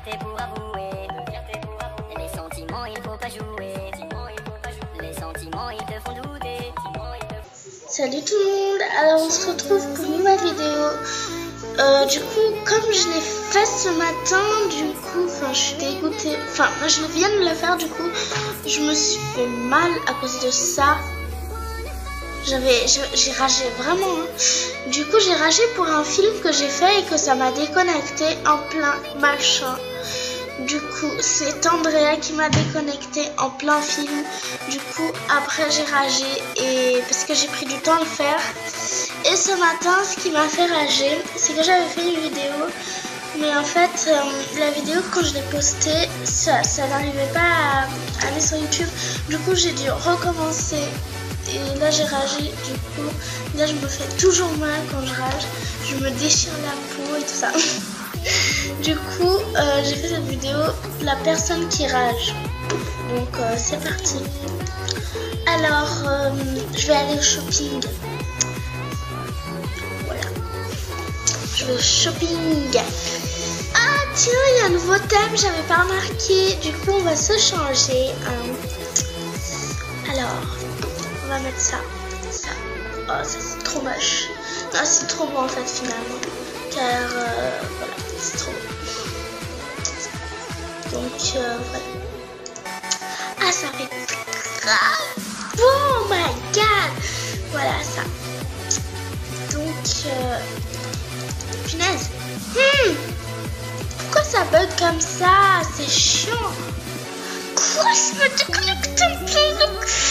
fierté pour avouer. Les sentiments, il faut pas jouer. Les sentiments, ils te font douter. Salut tout le monde, alors on se retrouve pour une nouvelle vidéo. Du coup, comme je l'ai fait ce matin, du coup, je suis dégoûtée. Enfin, je viens de le faire, du coup, je me suis fait mal à cause de ça. J'ai ragé vraiment. Hein. Du coup, j'ai ragé pour un film que j'ai fait et que ça m'a déconnecté en plein machin. Du coup, c'est Andrea qui m'a déconnecté en plein film. Du coup, après j'ai ragé et parce que j'ai pris du temps à le faire. Et ce matin, ce qui m'a fait rager, c'est que j'avais fait une vidéo. Mais en fait, la vidéo, quand je l'ai postée, ça n'arrivait pas à aller sur YouTube. Du coup, j'ai dû recommencer. Et là, j'ai ragé. Du coup, là, je me fais toujours mal quand je rage. Je me déchire la peau et tout ça. Du coup, j'ai fait cette vidéo, la personne qui rage. Donc, c'est parti. Alors, je vais aller au shopping. Voilà. Je vais au shopping. Ah, tiens, il y a un nouveau thème, j'avais pas remarqué. Du coup, on va se changer. Alors, on va mettre ça. Ça. Oh, ça c'est trop moche. Non, c'est trop beau en fait, finalement. Car, voilà, c'est trop beau. Donc, voilà. Ah, ça fait grave. Oh my god. Voilà, ça. Donc, punaise. Pourquoi ça bug comme ça? C'est chiant. Quoi, je me déconnecte un peu.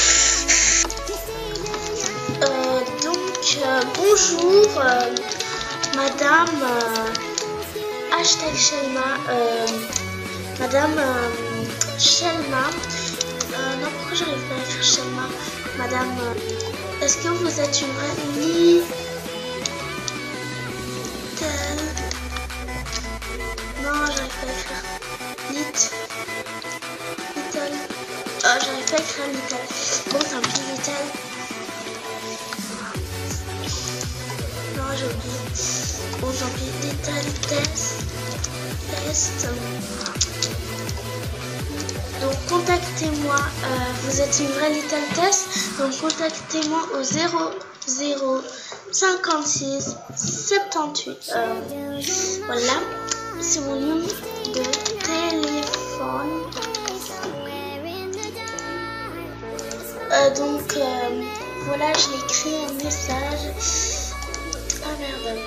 Bonjour, madame, hashtag Shelma, madame Shelma, non, pourquoi j'arrive pas à écrire Shelma, madame, est-ce que vous êtes une vraie Little? Non, j'arrive pas à écrire Little, oh, j'arrive pas à écrire Little, bon, tant pis, Little. Non, j'ai oublié. Bon, tant pis. Little test. Donc, contactez-moi. Vous êtes une vraie Little Test. Donc, contactez-moi au 00 56 78. Voilà. C'est mon numéro de téléphone. Donc, voilà, j'ai écrit un message. Ah merde.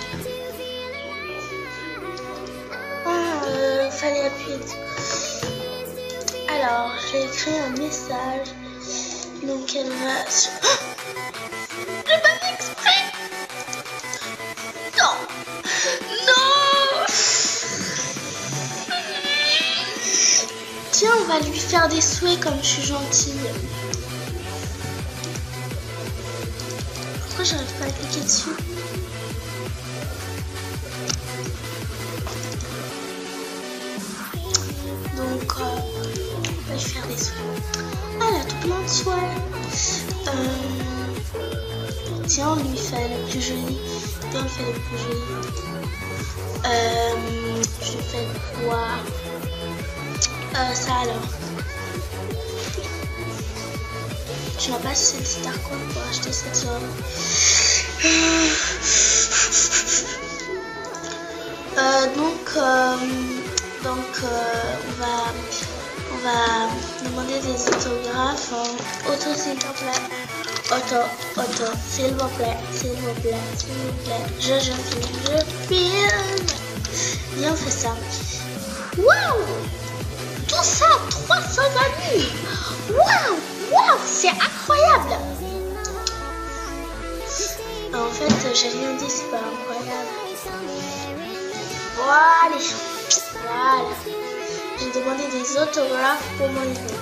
Ah, fallait appuyer dessus. Alors, j'ai écrit un message. Donc, elle va sur... J'ai pas fait exprès. Non. Non. Tiens, on va lui faire des souhaits comme je suis gentille. Pourquoi j'arrive pas à cliquer dessus? Donc, on va lui faire des souhaits. Ah, elle a tout plein de souhaits. Tiens, on lui fait le plus joli. Tiens, on fait le plus joli. Je fais quoi? Ça alors. Je sais pas si c'est le Starcoin pour acheter cette zone. On va demander des autographes. Auto, s'il te plaît. Auto, s'il vous plaît, s'il vous plaît, s'il vous plaît. Je filme. Et on fait ça. Waouh! Tout ça, 300 amis. Waouh! Waouh, c'est incroyable! En fait, j'ai rien dit, c'est pas incroyable. Voilà. J'ai demandé des autographes pour mon livre.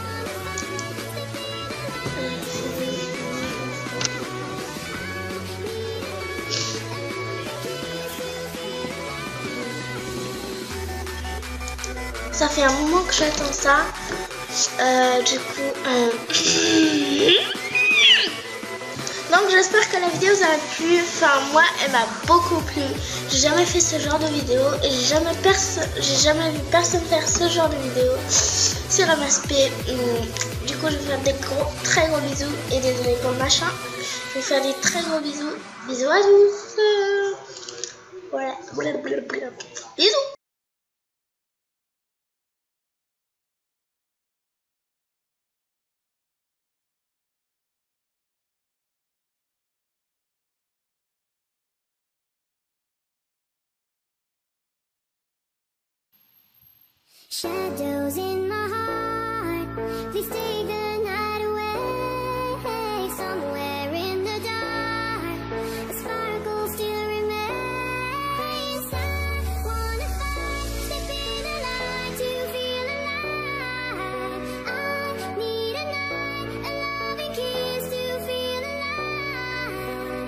Ça fait un moment que j'attends ça. Du coup, Donc j'espère que la vidéo vous a plu. Enfin moi elle m'a beaucoup plu. J'ai jamais fait ce genre de vidéo et j'ai jamais vu personne faire ce genre de vidéo sur MSP. Du coup je vais faire des très gros bisous et désolé pour le machin. Je vais faire des très gros bisous. Bisous à tous. Voilà. Bisous. Shadows in my heart, please take the night away. Somewhere in the dark, a sparkle still remains. I wanna fight, step in the light to feel alive. I need a night, a loving kiss to feel alive.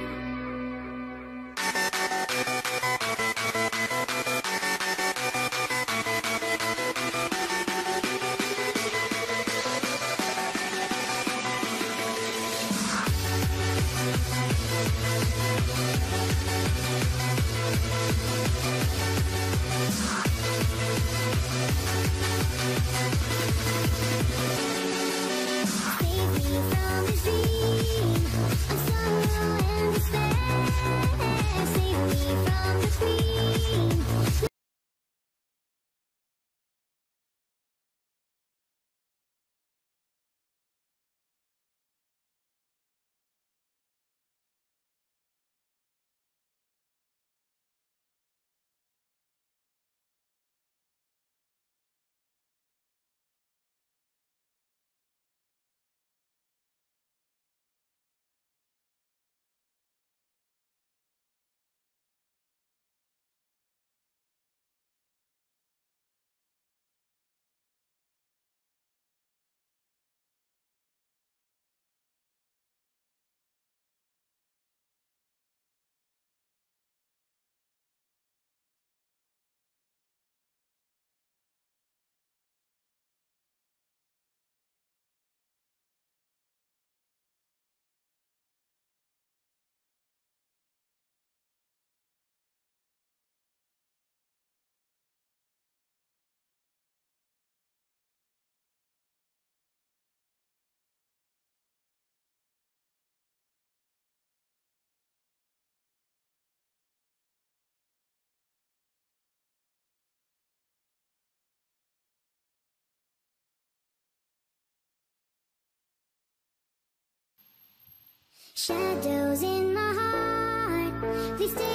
Shadows in my heart, please stay.